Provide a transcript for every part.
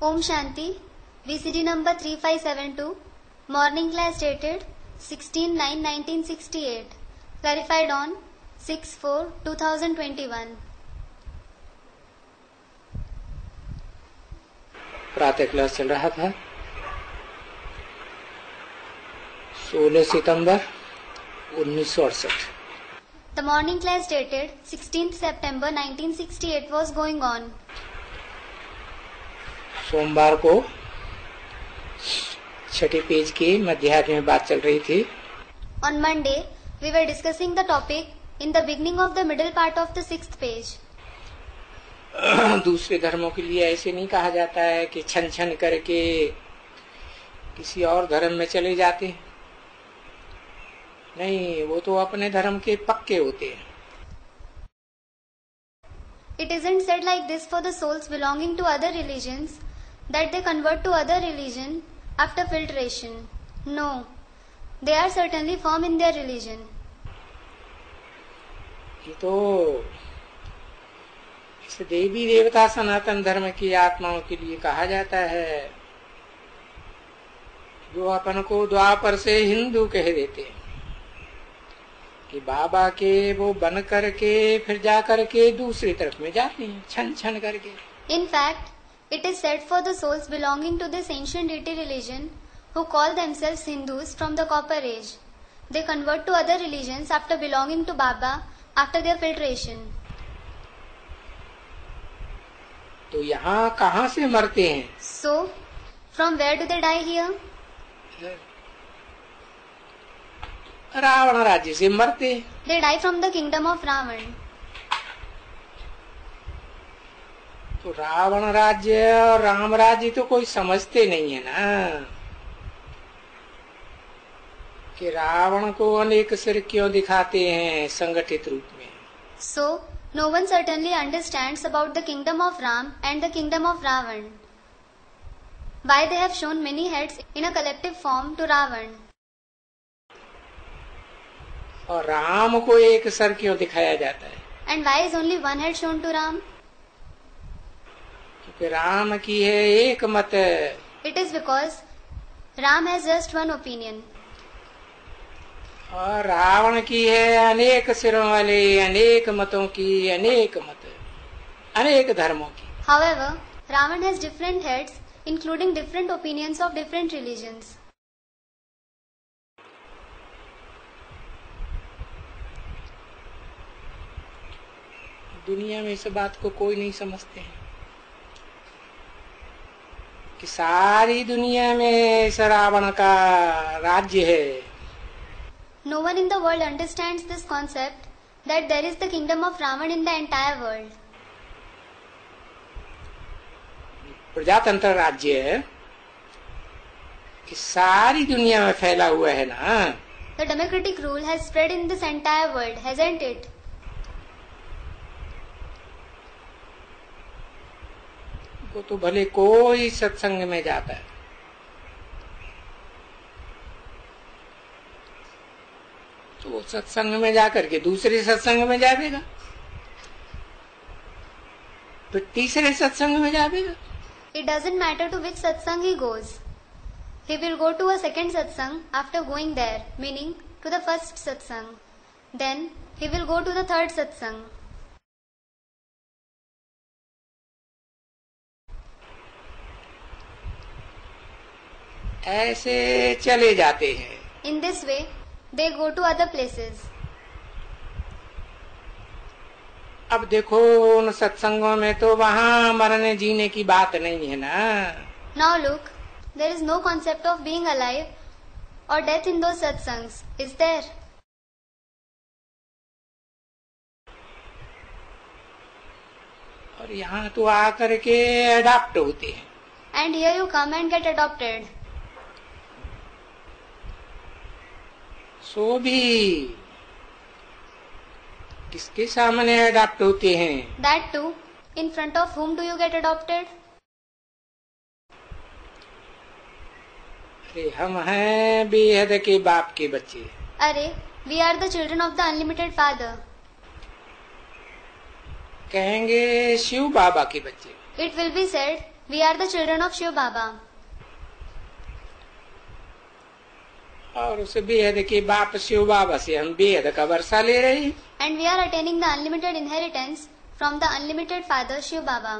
Om Shanti, VCD number 3572, morning class dated 16/9/1968, clarified on 6/4/2021. प्रातः class चल रहा था 16 सितंबर 1968। The morning class dated 16th September 1968 was going on. सोमवार को छठे पेज की मध्याह्न में बात चल रही थी। On Monday, we were discussing the topic in the beginning of the middle part of the 6th page. दूसरे धर्मों के लिए ऐसे नहीं कहा जाता है कि छन छन करके किसी और धर्म में चले जाते हैं। नहीं, वो तो अपने धर्म के पक्के होते हैं। It isn't said like this for the souls belonging to other religions that they convert to other religion after filtration. No, they are certainly firm in their religion. ये तो इस देवी देवता सनातन धर्म की आत्माओं के लिए कहा जाता है जो अपन को द्वापर से हिंदू कह देते हैं कि बाबा के वो बन करके फिर जा करके दूसरी तरफ में जाते हैं छन छन करके। In fact, it is said for the souls belonging to this ancient deity religion who call themselves Hindus from the Copper Age. They convert to other religions after belonging to Baba after their filtration. तो यहाँ कहाँ से मरते हैं? So, from where do they die here? Ravan राज्य से मरते। They die from the kingdom of Ravan. तो रावण राज्य और राम राज्य तो कोई समझते नहीं है ना कि रावण को अनेक सिर क्यों दिखाते हैं संगठित रूप में। So, no one certainly understands about the kingdom of Ram and the kingdom of Ravan. Why they have shown many heads in a collective form to Ravan. और राम को एक सर क्यों दिखाया जाता है? And why is only one head shown to Ram? क्योंकि राम की है एक मत। It is because Ram has just one opinion. और रावण की है अनेक सिरों वाले अनेक मतों की अनेक मत अनेक धर्मों की। However, Ravan has different heads including different opinions of different religions. दुनिया में इस बात को कोई नहीं समझते हैं कि सारी दुनिया में इस रावण का राज्य है। No one in the world understands this concept that there is the kingdom of Ravan in the entire world. प्रजातंत्र राज्य है कि सारी दुनिया में फैला हुआ है ना। The democratic rule has spread in this entire world, hasn't it? वो तो भले कोई सत्संग में जाता है तो वो सत्संग में जाकर के दूसरे सत्संग में जाएगा फिर तीसरे सत्संग में जाएगा। It doesn't matter to which satsang he goes. He will go to a second satsang after going there, meaning to the first satsang. Then he will go to the third satsang. ऐसे चले जाते हैं। In this way, they go to other places. अब देखो उन सत्संगों में तो वहाँ मरने जीने की बात नहीं है ना। Now look, there is no concept of being alive or death in those satsangs, is there? और यहाँ तो आकर के अडॉप्ट होते हैं। And here you come and get adopted. सो भी किसके सामने अडॉप्ट होते हैं? That too, in front of whom do you get adopted? अरे हम हैं बेहद के बाप के बच्चे। अरे, we are the children of the unlimited father. कहेंगे शिव बाबा के बच्चे। It will be said We are the children of Shiv Baba. और उस बेहद के बाप शिव बाबा से हम बेहद का वर्षा ले रहे हैं. And we are attaining the unlimited inheritance from the unlimited Father Shiv Baba.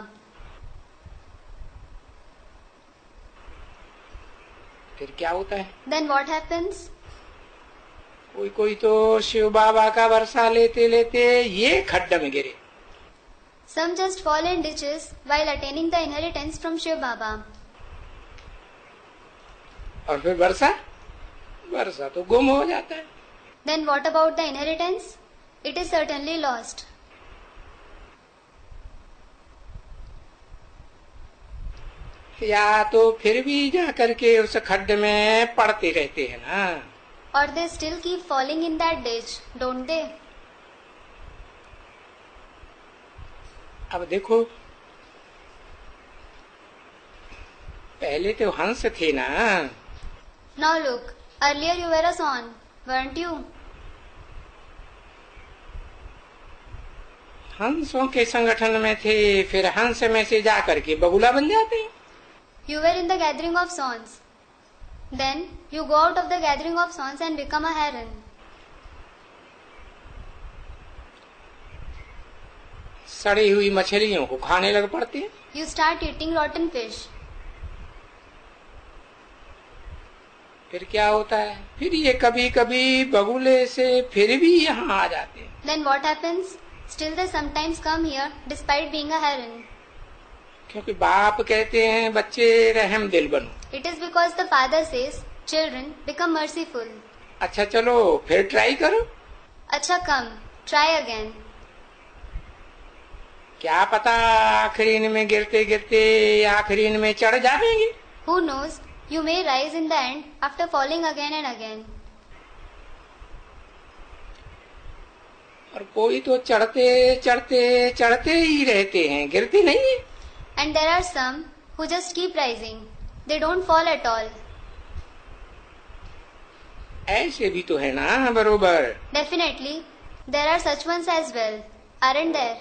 फिर क्या होता है? Then what happens? कोई कोई तो शिव बाबा का वर्षा लेते लेते ये खड्डा में गिरे. Some just fall in ditches while attaining the inheritance from Shiv Baba. और फिर वर्षा तो गुम हो जाता है. Then what about the inheritance? It is certainly lost. या तो फिर भी जा करके उस खड्डे में पड़ते रहते हैं ना. Or they still keep falling in that ditch, don't they? अब देखो, पहले तो हंस थे ना. Now look, earlier you were a swan, weren't you? हंसों के संगठन में थे, फिर हंस में से जाकर के बगुला बन जाते हैं. You were in the gathering of swans. Then you go out of the gathering of swans and become a heron. सड़ी हुई मछलियों को खाने लग पड़ते हैं. You start eating rotten fish. फिर क्या होता है? फिर ये कभी कभी बगुले से फिर भी यहाँ आ जाते हैं. Then what happens? Still they sometimes come here despite being a heron. क्योंकि बाप कहते हैं बच्चे रहम दिल बनो. It is because the father says, children become merciful. अच्छा चलो फिर ट्राई करो. अच्छा come, try again. क्या पता आखिरी में गिरते गिरते आखिरी में चढ़ जाएंगे. Who knows? You may rise in the end after falling again and again. और कोई तो चढ़ते चढ़ते चढ़ते ही रहते हैं, गिरते नहीं है. And there are some who just keep rising. They don't fall at all. ऐसे भी तो है ना बरोबर. Definitely, there are such ones as well, aren't there?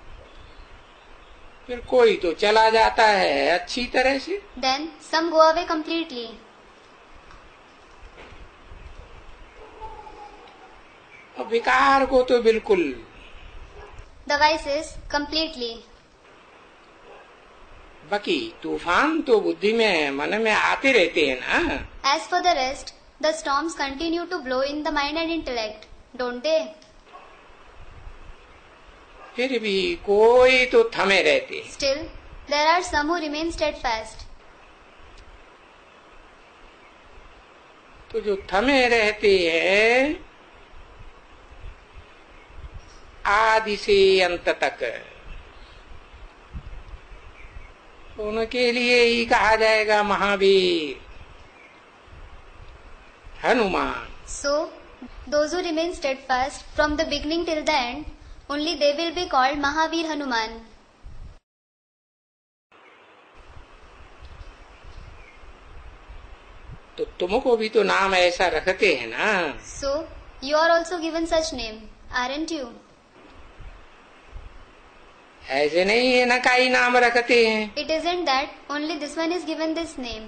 फिर कोई तो चला जाता है अच्छी तरह से. Then some go away completely. और विकार को तो बिल्कुल. The vices completely. बाकी तूफान तो बुद्धि में मन में आते रहते हैं ना. As for the rest, the storms continue to blow in the mind and intellect, don't they? फिर भी कोई तो थमे रहते. Still, there are some who remain steadfast. तो जो थमे रहते हैं आदि से अंत तक, उनके लिए ही कहा जाएगा Mahavir, Hanuman. So, those who remain steadfast from the beginning till the end, only they will be called Mahavir Hanuman. तो तुमको भी तो नाम ऐसा रखते हैं ना. So, you are also given such name, aren't you? ऐसे नहीं है ना कई नाम रखते हैं. It isn't that only this one is given this name.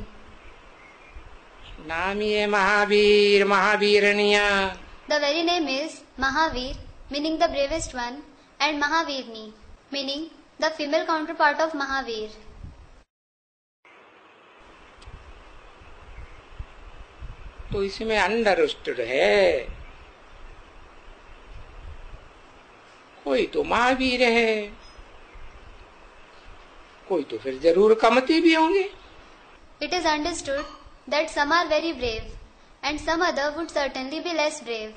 नाम ही है Mahavir, महावीरनिया. The very name is Mahavir, meaning the bravest one, and Mahavirni, meaning the female counterpart of Mahavir. तो इसमें अंडरस्टूड है. कोई तो महावीर है, कोई तो फिर जरूर कमती भी होंगे. It is understood that some are very brave, and some other would certainly be less brave.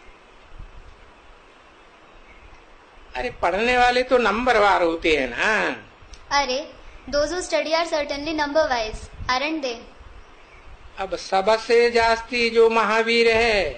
अरे पढ़ने वाले तो नंबरवार होते हैं ना. अरे, those who study are certainly number wise, aren't they? अब सबसे जास्ती जो महावीर है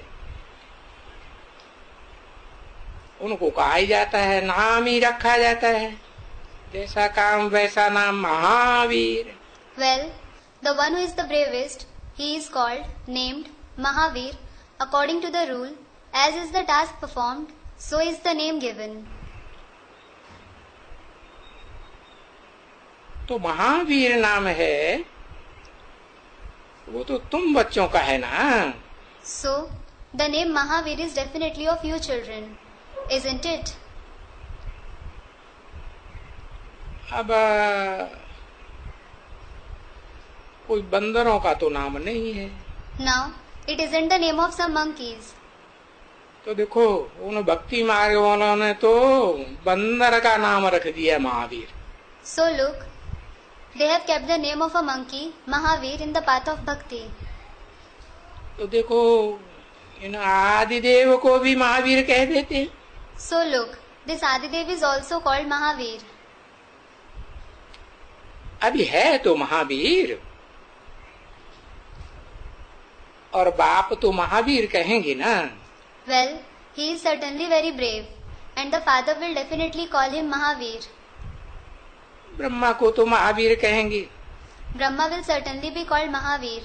उनको कहा ही जाता है, नाम ही रखा जाता है, जैसा काम वैसा नाम, Mahavir. Well, the one who is the bravest, he is called, named Mahavir, according to the rule, as is the task performed, so is the name given. तो महावीर नाम है, वो तो तुम बच्चों का है ना। So, the name Mahavir is definitely of you children, isn't it? अब कोई बंदरों का तो नाम नहीं है। Now, it isn't the name of some monkeys. तो देखो उन भक्ति मार्ग वालों ने तो बंदर का नाम रख दिया Mahavir. So look, they have kept the name of a monkey, Mahavir, in the path of bhakti. तो देखो इन आदिदेव को भी महावीर कह देते हैं। So look, this Adidev is also called Mahavir. अभी है तो महावीर, और बाप तो महावीर कहेंगे ना। Well, he is certainly very brave, and the father will definitely call him Mahavir. Brahma को तो महावीर कहेंगे, Brahma will certainly be called Mahavir,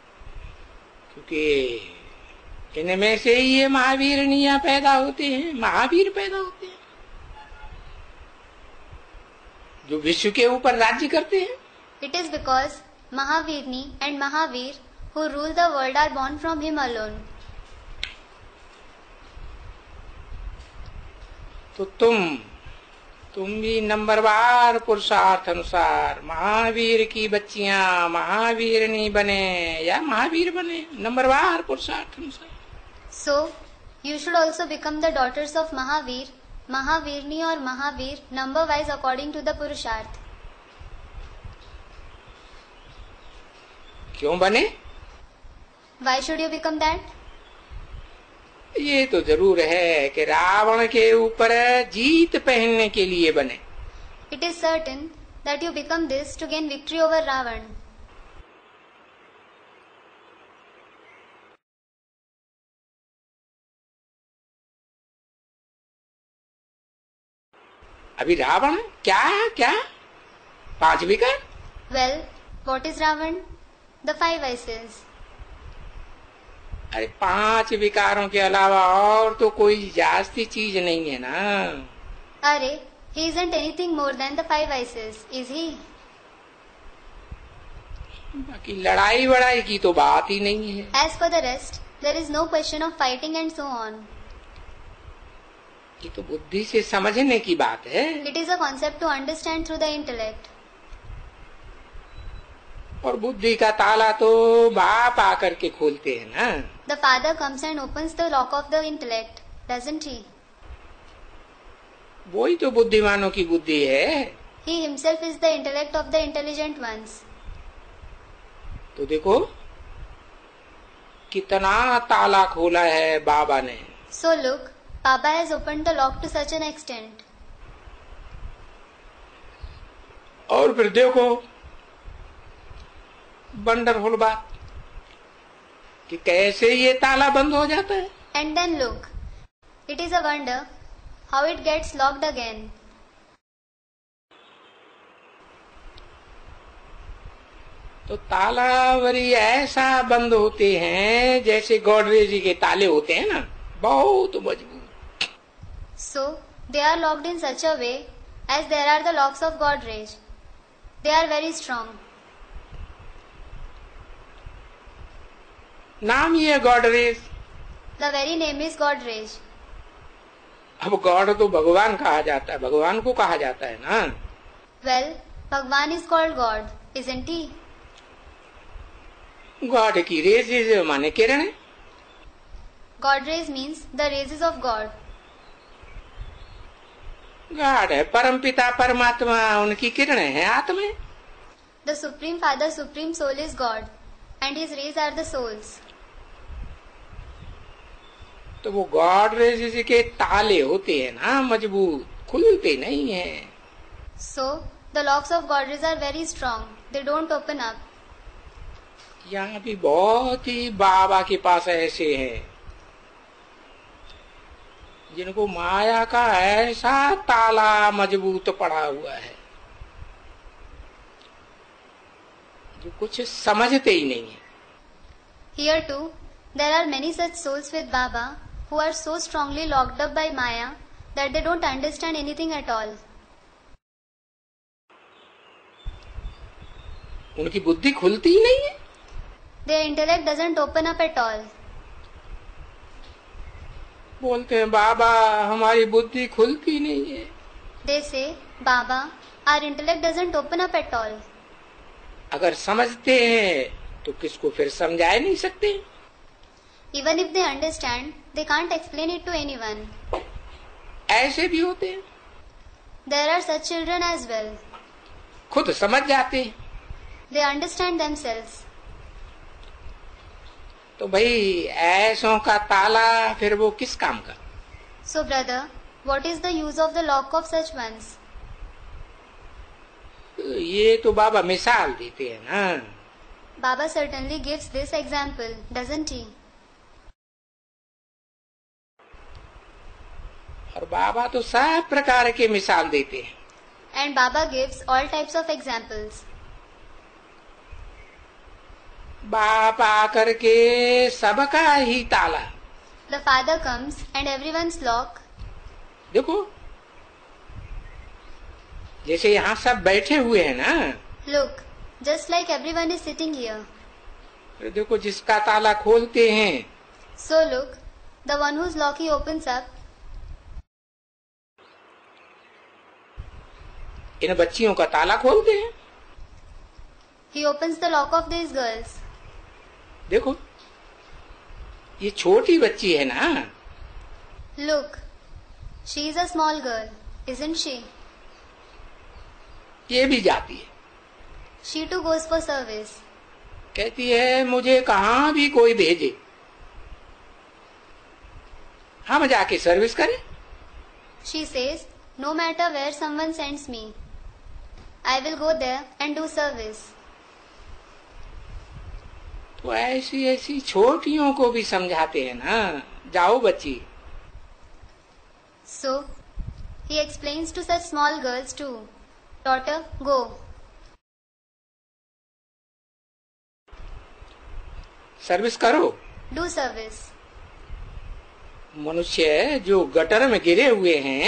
क्योंकि इनमें से ही ये महावीरनियां पैदा होते हैं, महावीर पैदा होते हैं, जो विश्व के ऊपर राज्य करते हैं। It is because Mahavirni and Mahavir who rule the world are born from him alone. तो तुम भी नंबरवार पुरुषार्थ अनुसार महावीर की बच्चियां महावीरनी बने या महावीर बने, नंबरवार पुरुषार्थ अनुसार। So, you should also become the daughters of Mahavir, Mahavirni or Mahavir, number wise according to the Purusharth. क्यों बने? Why should you become that? ये तो जरूर है कि रावण के ऊपर जीत पहनने के लिए बने। It is certain that you become this to gain victory over Ravan. अभी रावण क्या 5 विकार? Well, what is Ravan? The 5 vices. अरे 5 विकारों के अलावा और तो कोई जास्ती चीज नहीं है ना। Are, he isn't anything more than the 5 vices, is he? बाकी लड़ाई वड़ाई की तो बात ही नहीं है। As for the rest, there is no question of fighting and so on. ये तो बुद्धि से समझने की बात है। It is a concept to understand through the intellect. और बुद्धि का ताला तो बाप आकर के खोलते हैं ना। The father comes and opens the lock of the intellect, doesn't he? वही तो बुद्धिमानों की बुद्धि है। He himself is the intellect of the intelligent ones. तो देखो कितना ताला खोला है बाबा ने। So look, Baba has opened the lock to such an extent. और फिर देखो वंडरफुल बात कि कैसे ये ताला बंद हो जाता है। And then look, it is a wonder how it gets locked again. तो तालावरी ऐसा बंद होते हैं जैसे गोडरेज के ताले होते हैं ना, बहुत मजबूत। So, they are locked in such a way as there are the locks of Godrej. They are very strong. नाम ही है Godrej. The very name is Godrej. अब गॉड तो भगवान कहा जाता है, भगवान को कहा जाता है ना। Well, Bhagwan is called God, isn't he? God की रेजेज माने किरण। Godrej means the raises of God. God है परमपिता परमात्मा, उनकी किरण है आत्मा। The Supreme Father, Supreme Soul is God, and His rays are the souls. तो वो गॉड रेजेज के ताले होते हैं ना मजबूत, खुलते नहीं है। So, the locks of Godrej are very strong. They don't open up. यहाँ भी बहुत ही बाबा के पास ऐसे हैं जिनको माया का ऐसा ताला मजबूत पड़ा हुआ है जो कुछ समझते ही नहीं है। Here too, there are many such souls with Baba who are so strongly locked up by Maya that they don't understand anything at all. उनकी बुद्धि खुलती ही नहीं है। Their intellect doesn't open up at all. बोलते हैं बाबा हमारी बुद्धि खुलती नहीं है। They say, Baba, our intellect doesn't open up at all. अगर समझते हैं तो किसको फिर समझा नहीं सकते। Even if they understand, they can't explain it to anyone. ऐसे भी होते हैं। There are such children as well. खुद समझ जाते हैं। They understand themselves. तो भाई ऐसों का ताला फिर वो किस काम का। So brother, what is the use of the lock of such ones? ये तो बाबा मिसाल देते हैं ना। Baba certainly gives this example, doesn't he? और बाबा तो सब प्रकार के मिसाल देते हैं। And Baba gives all types of examples. बाप आकर के सबका ही ताला। The father comes and everyone's lock. देखो जैसे यहाँ सब बैठे हुए हैं ना। Look, just like everyone is sitting here. देखो जिसका ताला खोलते हैं। So look, the one whose lock he opens up. इन बच्चियों का ताला खोलते हैं। He opens the lock of these girls. देखो ये छोटी बच्ची है ना। Look, she is a small girl, isn't she? ये भी जाती है। She too goes for service. कहती है मुझे कहाँ भी कोई भेजे हम जाके सर्विस करें। She says, no matter where someone sends me, I will go there and do service. तो ऐसी ऐसी छोटियों को भी समझाते हैं ना। जाओ बच्ची। So, he explains to such small girls too. Daughter, go. Service करो। Do service. मनुष्य जो गटर में गिरे हुए हैं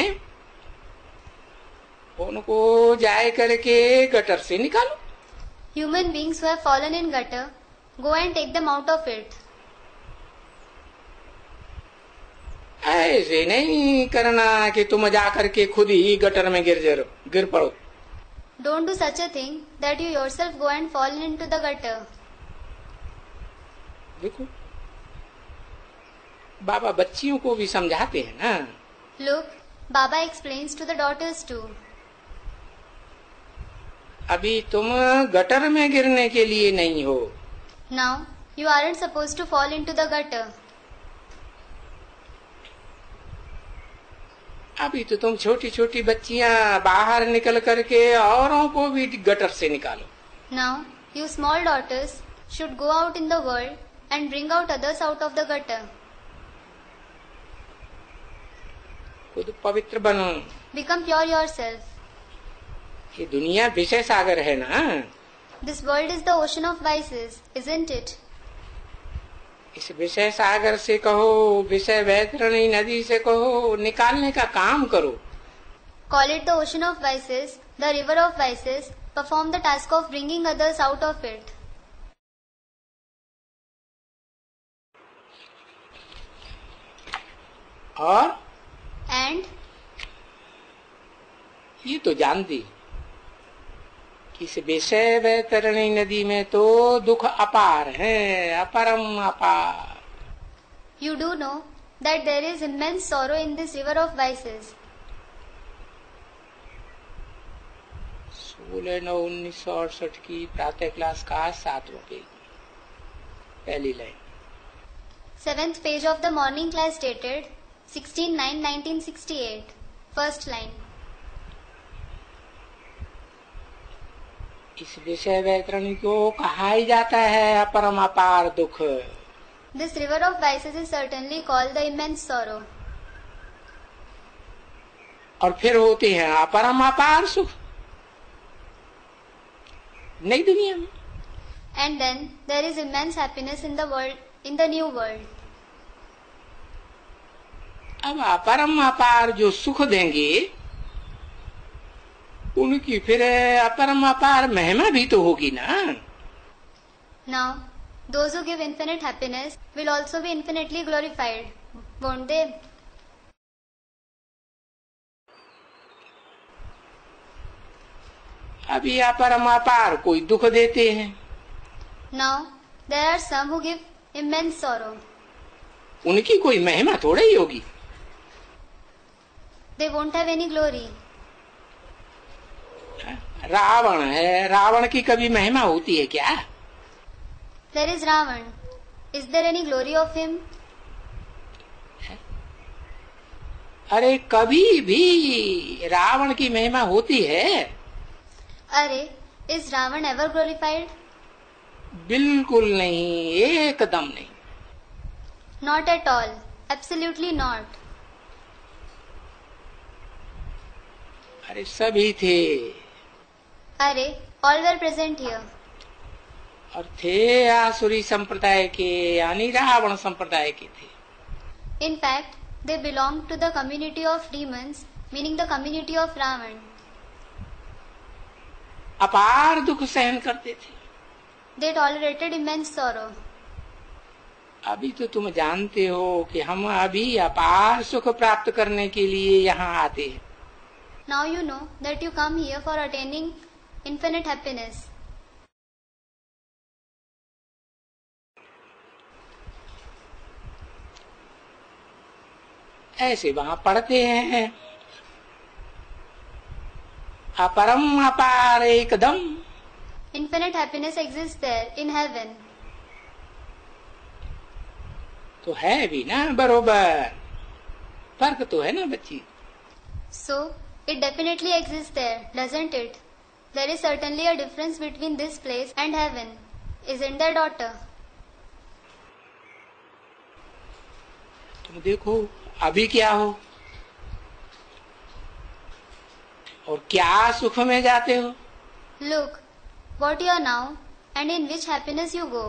उनको जाए करके गटर से निकालो। Human beings who have fallen in gutter, go and take them out of it. ऐसे नहीं करना कि तुम जा करके खुद ही गटर में गिर पड़ो। Don't do such a thing that you yourself go and fall into the gutter. देखो बाबा बच्चियों को भी समझाते हैं ना। Look, Baba explains to the daughters too. अभी तुम गटर में गिरने के लिए नहीं हो। Now, you aren't supposed to fall into the gutter. अभी तो तुम छोटी छोटी बच्चियां बाहर निकल करके औरों को भी गटर से निकालो। Now, you small daughters should go out in the world and bring out others out of the gutter. खुद पवित्र बनो। Become pure yourself. ये दुनिया विषय सागर है ना। This world is the ocean of vices, isn't it? इस विषय सागर से कहो, विषय वैतरणी नदी से कहो, निकालने का काम करो। Call it the ocean of vices, the river of vices. Perform the task of bringing others out of it. और And ये तो जानती कि इस विषय वैतरणी नदी में तो दुख अपार है, अपरम अपार। you do know that there is immense sorrow in this river of vices. 16/9/1968 की प्रातः क्लास का 7वां पेज, पहली line. 7th page of the morning class dated 16/9/1968. First line. इस विषय वैतरणी को कहा ही जाता है अपरम अपार दुख। This river of vices is certainly called the immense sorrow. और फिर होते हैं अपरम अपार सुख नई दुनिया में। And then there is immense happiness in the world, in the new world. अब अपरम अपार जो सुख देंगे उनकी फिर अपरम अपार महिमा भी तो होगी ना। Now, those who give infinite happiness will also be infinitely glorified, won't they? अभी अपरम अपार कोई दुख देते हैं। Now, there are some who give immense sorrow. उनकी कोई महिमा थोड़ा ही होगी। They won't have any glory. Ravan है, रावण की कभी महिमा होती है क्या? There is Ravan. Is there any glory of him? अरे कभी भी रावण की महिमा होती है? अरे, is Ravan ever glorified? बिल्कुल नहीं, एकदम नहीं। Not at all. Absolutely not. अरे सभी थे। अरे, all were present here. और थे आसुरी संप्रदाय के, यानी रावण संप्रदाय के थे। In fact, they belonged to the community of demons, meaning the community of Ravan. अपार दुख सहन करते थे। They tolerated immense sorrow. अभी तो तुम जानते हो कि हम अभी अपार सुख प्राप्त करने के लिए यहाँ आते हैं। Now you know that you come here for attaining infinite happiness. ऐसे वहां पढ़ते हैं, अपरम अपार एकदम। Infinite happiness exists there in heaven. तो है भी ना बरोबर, फर्क तो है ना बच्ची। So, it definitely exists there, doesn't it? There is certainly a difference between this place and heaven. Isn't there, daughter? तुम देखो अभी क्या हो और क्या सुख में जाते हो। Look, what you are now and in which happiness you go.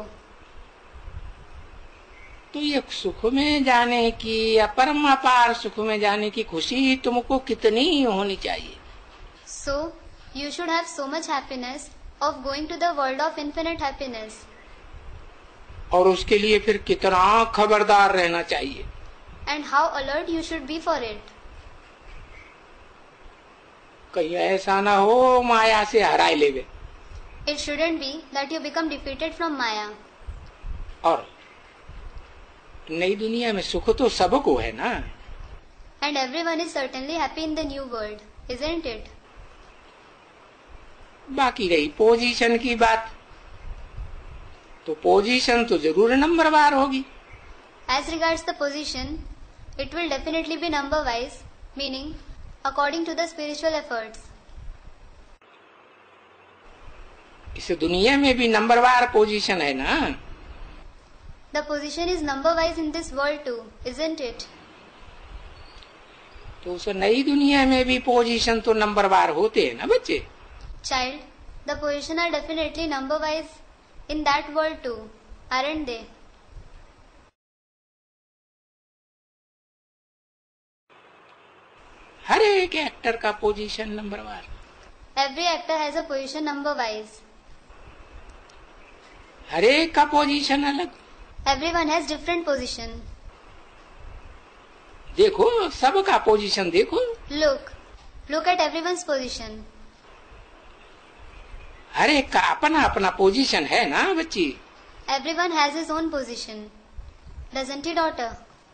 तो ये सुख में जाने की या परम अपार सुख में जाने की खुशी तुमको कितनी होनी चाहिए। So, you should have so much happiness of going to the world of infinite happiness. और उसके लिए फिर कितना खबरदार रहना चाहिए। And how alert you should be for it. कहीं ऐसा ना हो माया से हराए लेवे। It shouldn't be that you become defeated from Maya. और नई दुनिया में सुख तो सबको है ना। And everyone is certainly happy in the new world, isn't it? बाकी रही पोजीशन की बात, तो पोजीशन तो जरूर नंबरवार होगी। As regards the position, it will definitely be number wise, meaning according to the spiritual efforts. इस दुनिया में भी नंबरवार पोजीशन है ना। The position is number wise in this world too, isn't it? तो उस नई दुनिया में भी पोजीशन तो नंबरवार होते हैं ना बच्चे। Child, the position are definitely number wise in that world too, aren't they? हर एक एक्टर का पोजीशन नंबरवार। Every actor has a position number wise. हर एक का पोजीशन अलग। Everyone has different position. देखो सबका पोजीशन देखो। Look at everyone's position. हर एक का अपना अपना पोजीशन है ना बच्ची। Everyone has his own position. Doesn't he, daughter?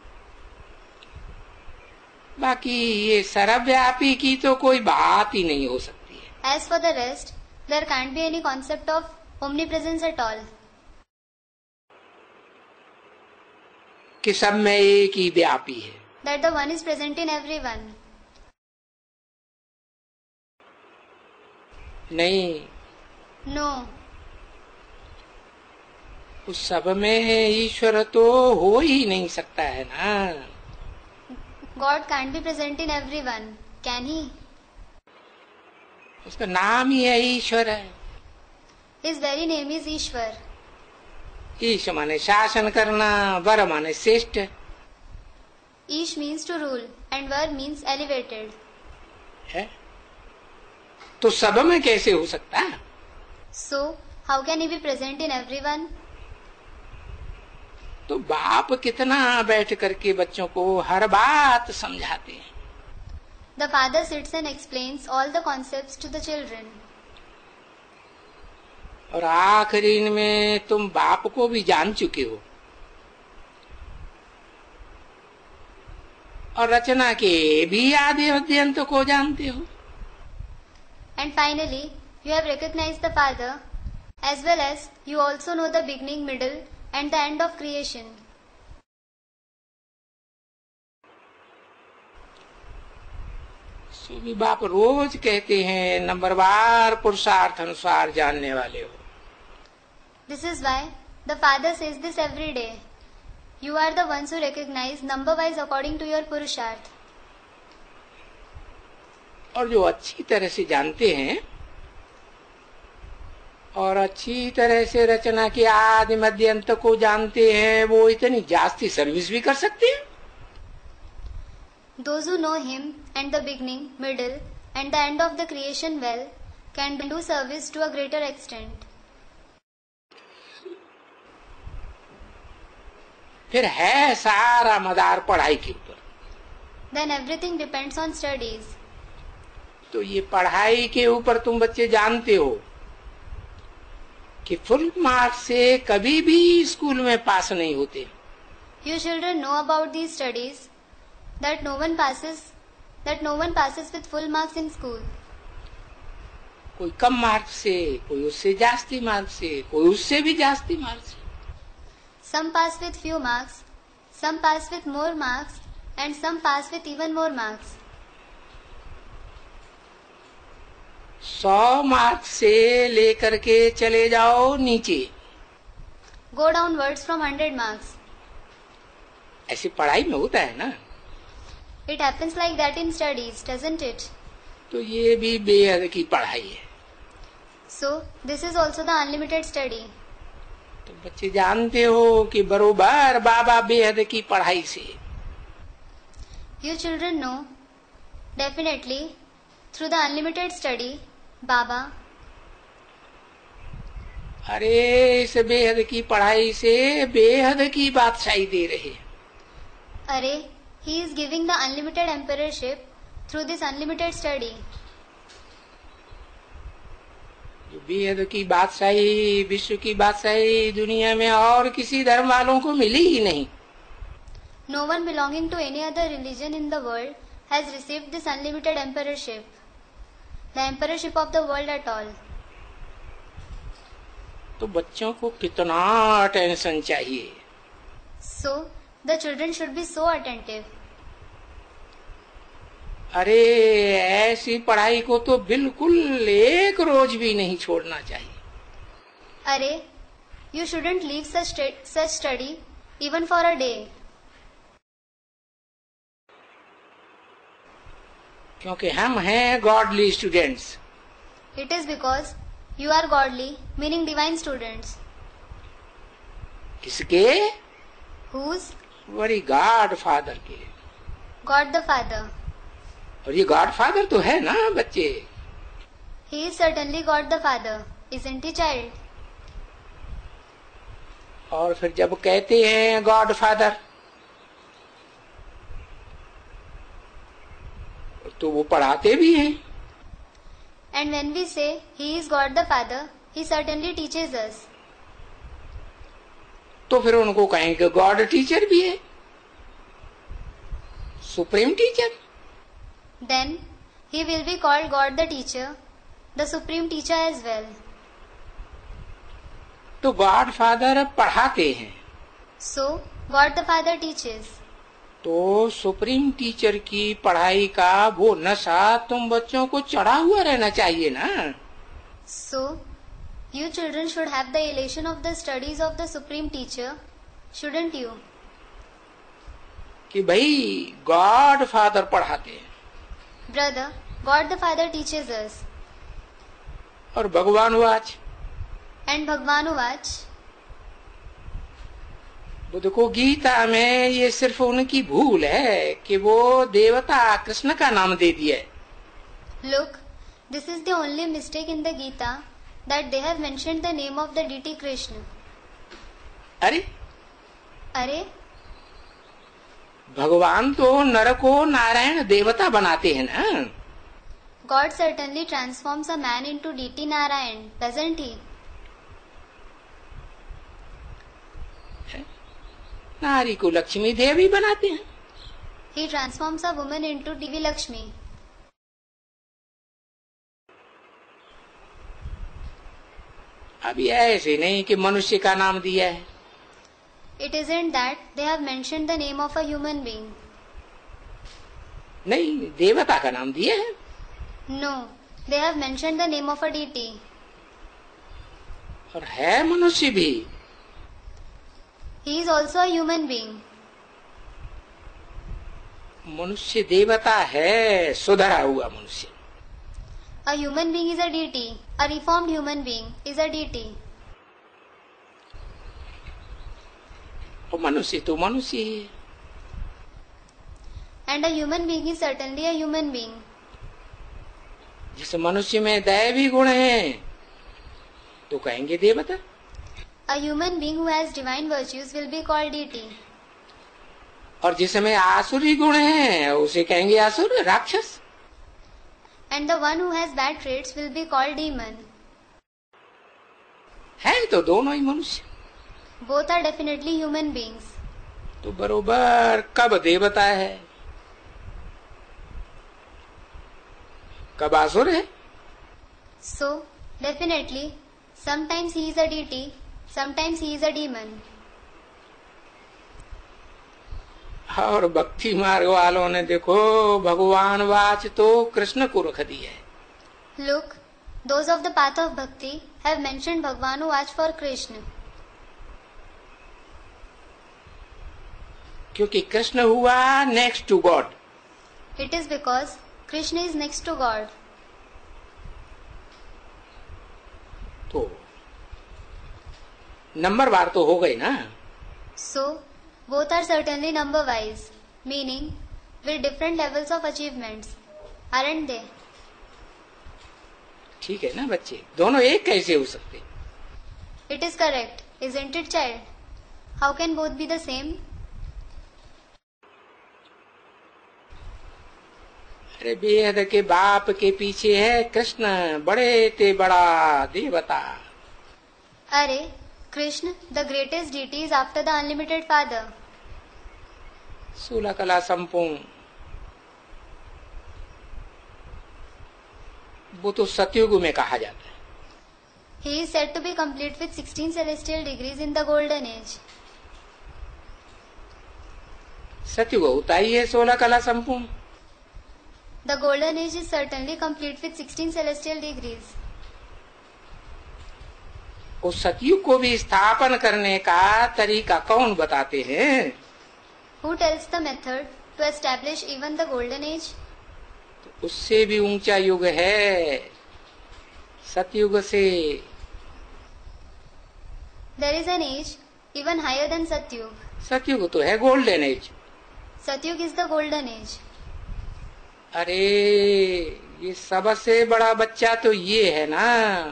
बाकी ये सर्वव्यापी की तो कोई बात ही नहीं हो सकती है। As for the rest, there can't be any concept of omnipresence at all. कि सब में एक ही व्यापी है। That the one is present in everyone. नहीं, No, उस सब में ईश्वर तो हो ही नहीं सकता है ना। God can't be present in everyone, can he? उसका नाम ही है ईश्वर है। His very name is Ishwar. ईश माने शासन करना, वर माने श्रेष्ठ। Ish means to rule and Var means elevated. है तो सब में कैसे हो सकता है? So, how can he be present in everyone? तो बाप कितना बैठ करके बच्चों को हर बात समझाते हैं। The father sits and explains all the concepts to the children. और आखिरी में तुम बाप को भी जान चुके हो और रचना के भी आदि अध्यंत को जानते हो। And finally, you have recognized the Father, as well as you also know the beginning, middle, and the end of creation. सो भी बाप रोज कहते हैं नंबरवार पुरुषार्थ अनुसार जानने वाले हो। This is why the Father says this every day. You are the ones who recognize number-wise according to your Purusharth. और जो अच्छी तरह से जानते हैं और अच्छी तरह से रचना के आदि मध्य अंत को जानते हैं, वो इतनी जास्ती सर्विस भी कर सकते हैं। Those who know Him and the beginning, middle, and the end of the creation well can do service to a greater extent. फिर है सारा मदार पढ़ाई के ऊपर। Then everything depends on studies. तो ये पढ़ाई के ऊपर तुम बच्चे जानते हो कि फुल मार्क्स से कभी भी स्कूल में पास नहीं होते। You children know about these studies that no one passes with full marks in school. कोई कम मार्क्स से, कोई उससे जास्ती मार्क्स से, कोई उससे भी जास्ती मार्क्स से। Some pass with few marks, some pass with more marks, and some pass with even more marks. 100 marks से लेकर के चले जाओ नीचे। Go downwards from 100 marks. ऐसी पढ़ाई में होता है ना। It happens like that in studies, doesn't it? तो ये भी बेहद की पढ़ाई है। So, this is also the unlimited study. तो बच्चे जानते हो कि बरोबर बाबा बेहद की पढ़ाई से। You children know, definitely, through the unlimited study, Baba, अरे इस बेहद की पढ़ाई से बेहद की बादशाही दे रहे। Arey, He is giving the unlimited emperorship through this unlimited study. जो बेहद की बादशाही, विश्व की बादशाही दुनिया में और किसी धर्म वालों को मिली ही नहीं। No one belonging to any other religion in the world has received this unlimited emperorship, the emperorship of the world at all. तो बच्चों को कितना अटेंशन चाहिए। So, the children should be so attentive. अरे ऐसी पढ़ाई को तो बिल्कुल एक रोज भी नहीं छोड़ना चाहिए। Arey, you shouldn't leave such study even for a day. क्योंकि हम हैं godly students. It is because you are godly, meaning divine students. किसके? Whose? वरी गॉड फादर के। God the Father. और ये गॉड फादर तो है ना बच्चे। He is certainly God the Father, isn't he, child? और फिर जब कहते हैं गॉड फादर तो वो पढ़ाते भी हैं। And when we say He is God the Father, He certainly teaches us. तो फिर उनको कहेंगे गॉड टीचर भी है, supreme teacher. Then He will be called God the Teacher, the Supreme Teacher as well. तो गॉड फादर पढ़ाते हैं, So, God the Father teaches. तो सुप्रीम टीचर की पढ़ाई का वो नशा तुम बच्चों को चढ़ा हुआ रहना चाहिए ना। So, you children should have the elation of the studies of the Supreme Teacher, shouldn't you? कि भाई गॉड फादर पढ़ाते हैं Brother, God the Father teaches us. और भगवान वाच। And Bhagwan Uvach, बुद्ध को गीता में ये सिर्फ उनकी भूल है कि वो देवता कृष्ण का नाम दे दिया है। look, This is the only mistake in the Gita that they have mentioned the name of the deity Krishna. अरे अरे, भगवान तो नर को नारायण देवता बनाते हैं ना। God certainly transforms a man into deity Narayan, doesn't he? नारी को लक्ष्मी देवी बनाते हैं। He transforms a woman into Devi Lakshmi. अभी ऐसे नहीं कि मनुष्य का नाम दिया है। It isn't that they have mentioned the name of a human being. नहीं, देवता का नाम दिया है। No, they have mentioned the name of a deity. और है मनुष्य भी। He is also a human being. मनुष्य देवता है, सुधरा हुआ मनुष्य। A human being is a deity. A reformed human being is a deity. और मनुष्य तो मनुष्य ही है। And a human being is certainly a human being. जिस मनुष्य में दैवी गुण है तो कहेंगे देवता। A human being who has divine virtues will be called deity. और जिसमें आसुरी गुण है उसे कहेंगे असुर, राक्षस। And the one who has bad traits will be called demon. है तो दोनों ही मनुष्य। Both are definitely human beings. तो बरोबर कब देवता है कब असुर है। So, definitely, sometimes he is a deity, sometimes he is a demon. और भक्ति मार्ग वालों ने देखो भगवान वाच तो कृष्ण को रख दिया है। Look, those of the path of bhakti have mentioned Bhagwan Vach for Krishna. क्योंकि कृष्ण हुआ next to God. It is because Krishna is next to God. तो नंबर वार तो हो गई ना। So, both are certainly number wise, meaning with different levels of achievements, aren't they? ठीक है ना बच्चे, दोनों एक कैसे हो सकते। It is correct, isn't it, child? How can both be the same? अरे बेहद के बाप के पीछे है कृष्ण, बड़े ते बड़ा देवता। अरे, Krishna, the greatest deity, is after the unlimited Father. सूला कला संपूर्ण, वो तो सतयुग में कहा जाता है। He is said to be complete with 16 celestial degrees in the golden age. सतयुग होता ही है 16 कला संपूर्ण। The golden age is certainly complete with 16 celestial degrees. उस सतयुग को भी स्थापन करने का तरीका कौन बताते हैं। Who tells the method to establish even the golden age? तो उससे भी ऊंचा युग है सतयुग से। There is an age even higher than Satyug. Satyug तो है golden age. Satyug is the golden age. अरे ये सबसे बड़ा बच्चा तो ये है ना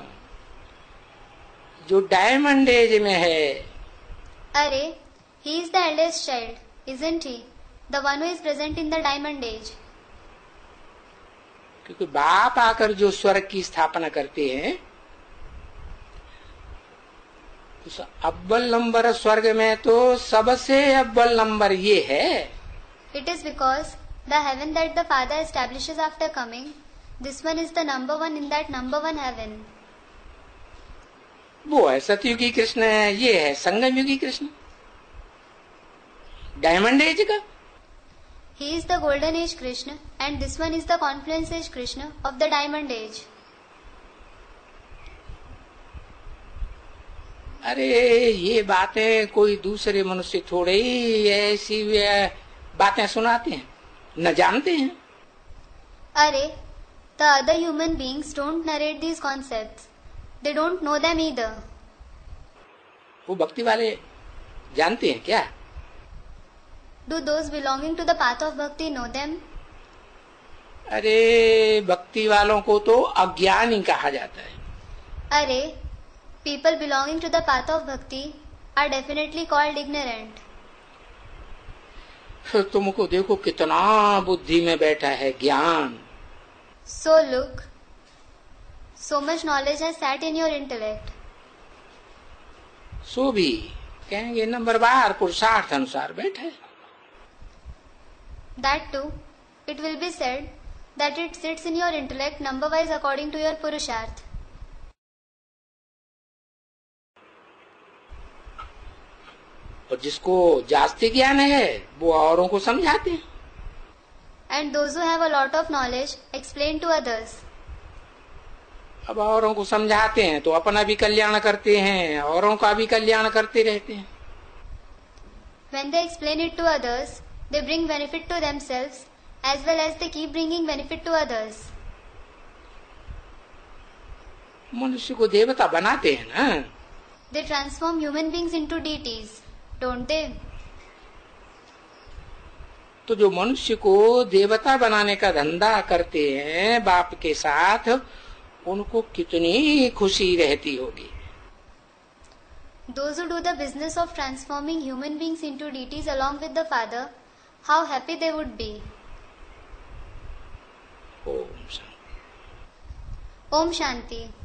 जो डायमंड एज में है। अरे, he is the eldest child, isn't he? The one who is present in the diamond age. क्योंकि बाप आकर जो स्वर्ग की स्थापना करते हैं उस अव्वल नंबर स्वर्ग में तो सबसे अव्वल नंबर ये है। It is because the heaven that the Father establishes after coming, this one is the number one in that number one heaven. वो है सतयुगी कृष्ण, ये है संगम युगी कृष्ण डायमंड एज का। He is the golden age Krishna and this one is the confluence age Krishna of the diamond age. अरे ये बातें कोई दूसरे मनुष्य थोड़े ही ऐसी बातें सुनाते हैं, न जानते हैं। अरे, the other human beings don't narrate these concepts. They don't know them either. वो भक्ति वाले जानते हैं क्या? Do those belonging to the path of bhakti know them? अरे भक्ति वालों को तो अज्ञानी कहा जाता है। Arey, people belonging to the path of bhakti are definitely called ignorant. तुमको देखो कितना बुद्धि में बैठा है ज्ञान। So look, so much knowledge has sat in your intellect. सो भी कहेंगे नंबरवार पुरुषार्थ अनुसार बैठे। That too, it will be said that it sits in your intellect number-wise according to your purusharth. और जिसको जास्ती ज्ञान है वो औरों को समझाते हैं। And those who have a lot of knowledge explain to others. अब औरों को समझाते हैं तो अपना भी कल्याण करते हैं, औरों का भी कल्याण करते रहते हैं। When they explain it to others, they bring benefit to themselves as well as they keep bringing benefit to others. मनुष्य को देवता बनाते हैं ना। They transform human beings into deities, don't they? तो जो मनुष्य को देवता बनाने का धंधा करते हैं बाप के साथ, उनको कितनी खुशी रहती होगी। Those who do the business of transforming human beings into deities along with the Father, how happy they would be. Om Shanti. Om Shanti.